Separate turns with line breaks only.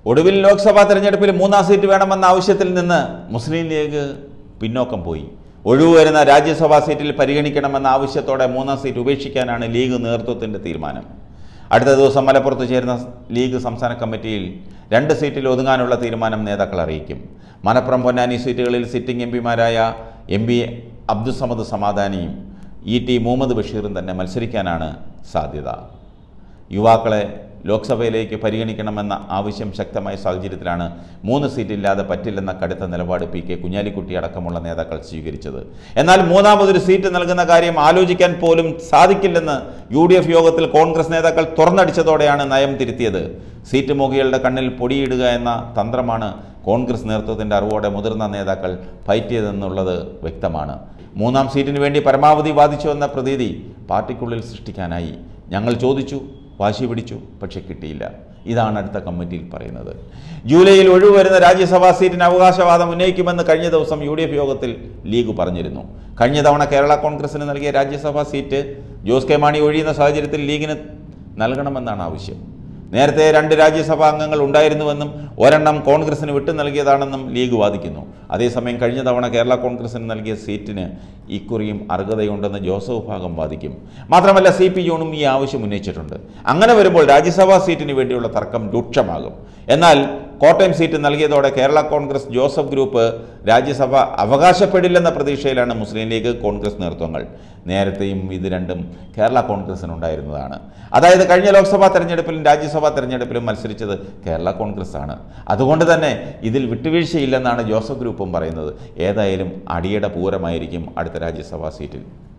ഒടുവിൽ ലോക്സഭാ തെരഞ്ഞെടുപ്പിൽ 3ാം സീറ്റ് വേണമെന്ന ആവശ്യത്തിൽ നിന്ന് മുസ്ലിം ലീഗ് പിന്നോക്കം പോയി. ഒഴിവ് വരുന്ന രാജ്യസഭാ സീറ്റിൽ പരിഗണിക്കണമെന്ന ആവശ്യത്തോടെ 3ാം സീറ്റ് ഉപേക്ഷിക്കാനാണ് ലീഗ് നേതൃത്വത്തിൻ്റെ തീരുമാനം. അടുത്ത ദിവസം മലപ്പുറത്ത് ചേരുന്ന ലീഗ് സംസ്ഥാന കമ്മിറ്റിയിൽ 2 സീറ്റിൽ ഒതുങ്ങാനുള്ള തീരുമാനം നേതാക്കൾ അറിയിക്കും. മലപ്പുറം പൊന്നാനി സീറ്റുകളിൽ സിറ്റിംഗ് എംപിമാരായ MP അബ്ദുസമദ് സമാധാനിയും ET മുഹമ്മദ് ബഷീറും തന്നെ മത്സരിക്കാനാണ് സാധ്യത. യുവാക്കളെ ലോക്സഭയിലേക്ക് പരിഗണിക്കണമെന്ന ആവശ്യം ശക്തമായ സാഹചര്യത്തിലാണ് 3 സീറ്റില്ലാതെ പറ്റില്ലെന്ന കടുത്ത നിലപാട് PK കുഞ്ഞാലിക്കുട്ടി അടക്കമുള്ള നേതാക്കൾ സ്വീകരിച്ചത്. എന്നാൽ 3ാമതൊരു സീറ്റ് നൽകുന്ന കാര്യം ആലോചിക്കാൻ പോലും സാധിക്കില്ലെന്ന് UDF യോഗത്തിൽ കോൺഗ്രസ് നേതാക്കൾ തുറന്നടിച്ചതോടെയാണ് നയം തിരുത്തിയത്. സീറ്റ് മോഹികളുടെ കണ്ണിൽ പൊടിയിടുക എന്ന തന്ത്രമാണ് കോൺഗ്രസ് നേതൃത്വത്തിൻ്റെ അറിവോടെ മുതിർന്ന നേതാക്കൾ പയറ്റിയതെന്നുള്ളത് വ്യക്തമാണ്. 3ാം സീറ്റിന് വേണ്ടി പരമാവധി വാദിച്ചുവെന്ന പ്രതീതി പാർട്ടിക്കുള്ളിൽ സൃഷ്ടിക്കാനായി. ഞങ്ങൾ ചോദിച്ചു, വാശി പിടിച്ചു, പക്ഷെ കിട്ടിയില്ല. ഇതാണ് അടുത്ത കമ്മിറ്റിയിൽ പറയുന്നത്. ജൂലൈയിൽ ഒഴിവ് വരുന്ന രാജ്യസഭാ സീറ്റിന് അവകാശവാദം ഉന്നയിക്കുമെന്ന് കഴിഞ്ഞ ദിവസം UDF യോഗത്തിൽ ലീഗ് പറഞ്ഞിരുന്നു. കഴിഞ്ഞ തവണ കേരള കോൺഗ്രസിന് നൽകിയ രാജ്യസഭാ സീറ്റ് ജോസ് കെ മാണി ഒഴിയുന്ന സാഹചര്യത്തിൽ ലീഗിന് നൽകണമെന്നാണ് ആവശ്യം. നേരത്തെ 2 രാജ്യസഭാ അംഗങ്ങൾ ഉണ്ടായിരുന്നുവെന്നും ഒരെണ്ണം കോൺഗ്രസിന് വിട്ടു നൽകിയതാണെന്നും ലീഗ് വാദിക്കുന്നു. അതേസമയം കഴിഞ്ഞ തവണ കേരള കോൺഗ്രസിന് നൽകിയ സീറ്റിന് ഇക്കുറിയും അർഹതയുണ്ടെന്ന് ജോസഫ് വിഭാഗം വാദിക്കും. മാത്രമല്ല CP ജോണും ഈ ആവശ്യം ഉന്നയിച്ചിട്ടുണ്ട്. അങ്ങനെ വരുമ്പോൾ രാജ്യസഭാ സീറ്റിന് വേണ്ടിയുള്ള തർക്കം രൂക്ഷമാകും. എന്നാൽ കോട്ടയം സീറ്റ് നൽകിയതോടെ കേരള കോൺഗ്രസ് ജോസഫ് ഗ്രൂപ്പ് രാജ്യസഭ അവകാശപ്പെടില്ലെന്ന പ്രതീക്ഷയിലാണ് മുസ്ലിം ലീഗ് കോൺഗ്രസ് നേതൃത്വങ്ങൾ. നേരത്തെയും ഇത് രണ്ടും കേരള കോൺഗ്രസിനുണ്ടായിരുന്നതാണ്. അതായത് കഴിഞ്ഞ ലോക്സഭാ തെരഞ്ഞെടുപ്പിലും രാജ്യസഭാ തെരഞ്ഞെടുപ്പിലും മത്സരിച്ചത് കേരള കോൺഗ്രസ് ആണ്. അതുകൊണ്ട് തന്നെ ഇതിൽ വിട്ടുവീഴ്ചയില്ലെന്നാണ് ജോസഫ് ഗ്രൂപ്പും പറയുന്നത്. ഏതായാലും അടിയുടെ പൂരമായിരിക്കും അടുത്ത രാജ്യസഭാ സീറ്റിൽ.